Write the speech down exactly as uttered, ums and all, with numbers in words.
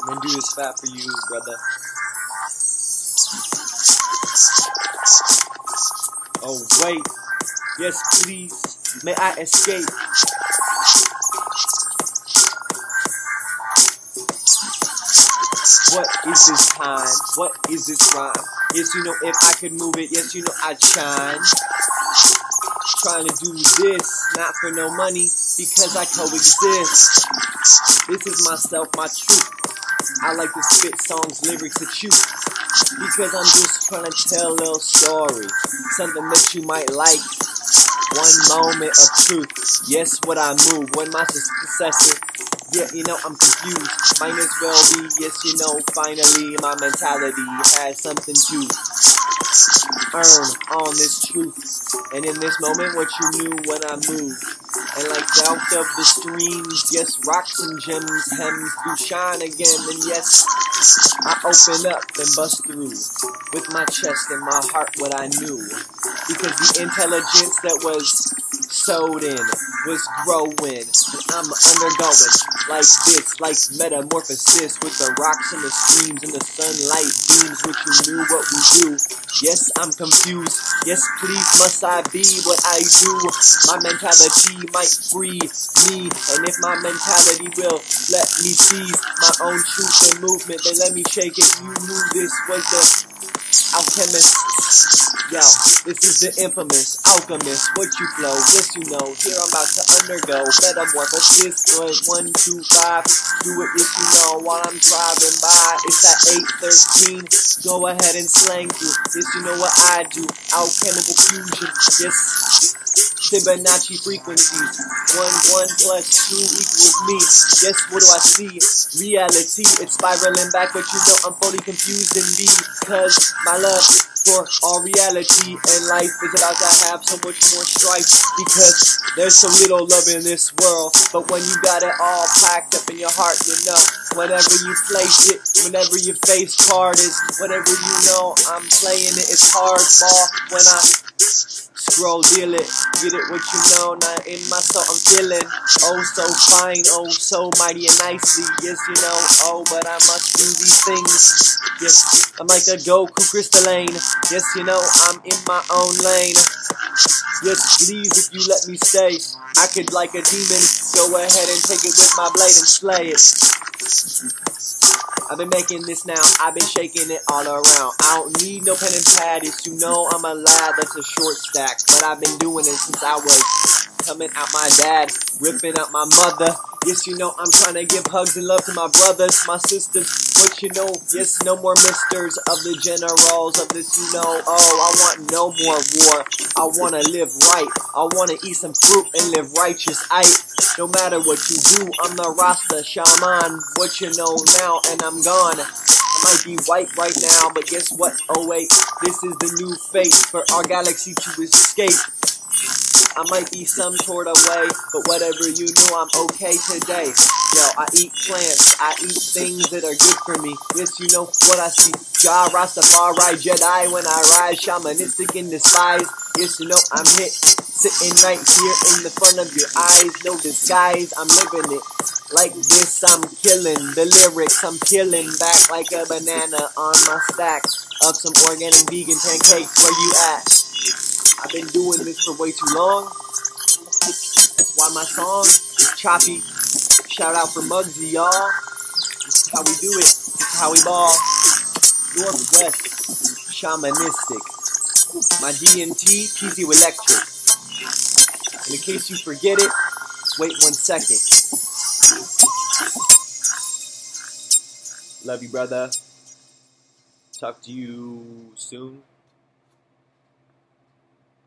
I'm gonna do this fat for you, brother. Oh, wait. Yes, please. May I escape? What is this time? What is this rhyme? Yes, you know, if I could move it, yes, you know, I'd shine. Trying to do this, not for no money, because I coexist. This is myself, my truth. I like to spit songs, lyrics to chew, because I'm just trying to tell a little story, something that you might like. One moment of truth. Yes, what I move when my successor. Yeah, you know, I'm confused. Might as well be, yes, you know, finally my mentality has something to earn on this truth. And in this moment, what you knew when I moved. And like out of the streams, yes, rocks and gems, hems do shine again. And yes, I open up and bust through with my chest and my heart what I knew. Because the intelligence that was sowed in was growing. And I'm undergoing like this, like metamorphosis with the rocks and the streams and the sunlight beams, which you knew what we do. Yes, I'm confused. Yes, please must I be what I do. My mentality might free me, and if my mentality will let me seize my own truth and movement, then let me shake it. You knew this was the alchemist. Yo, this is the infamous alchemist. What you flow, yes you know. Here I'm about to undergo metamorphosis. One, two, five. Do it if you know while I'm driving by. It's at eight thirteen. Go ahead and slang through. Yes, you know what I do. Alchemical fusion. Yes. Fibonacci frequencies. One, one plus two equals me. Yes, what do I see? Reality. It's spiraling back, but you know I'm fully confused in because my love for all reality and life is about to have so much more strife, because there's so little love in this world. But when you got it all packed up in your heart, you know, whenever you place it, whenever your face card is, whatever you know, I'm playing it. It's hardball when I scroll, deal it, get it what you know. Now in my soul I'm feeling oh so fine, oh so mighty and nicely. Yes, you know, oh but I must do these things. Yes, I'm like a Goku crystalline. Yes, you know, I'm in my own lane. Yes, please, if you let me stay, I could, like a demon, go ahead and take it with my blade and slay it. I've been making this now, I've been shaking it all around. I don't need no pen and pad, it's you know I'm a lad that's a short stack. But I've been doing it since I was coming out my dad, ripping out my mother. Yes, you know I'm trying to give hugs and love to my brothers, my sisters. But you know, yes, no more misters of the generals of this, you know. Oh, I want no more war. I want to live right. I want to eat some fruit and live righteous. I, no matter what you do, I'm the Rasta shaman. What you know now, and I'm gone. I might be white right now, but guess what? Oh wait, this is the new fate for our galaxy to escape. I might be some sort of way, but whatever you know, I'm okay today. Yo, I eat plants, I eat things that are good for me. Yes, you know what I see. Jah Rastafari Jedi when I rise, shamanistic in disguise. Yes, you know I'm hit, sitting right here in the front of your eyes. No disguise, I'm living it. Like this, I'm killing the lyrics. I'm peeling back like a banana on my stack of some organic vegan pancakes. Where you at? I've been doing this for way too long. That's why my song is choppy. Shout out for Muggsy, y'all. This is how we do it. This is how we ball. Northwest, shamanistic. My D M T, piezoelectric. And in case you forget it, wait one second. Love you, brother. Talk to you soon.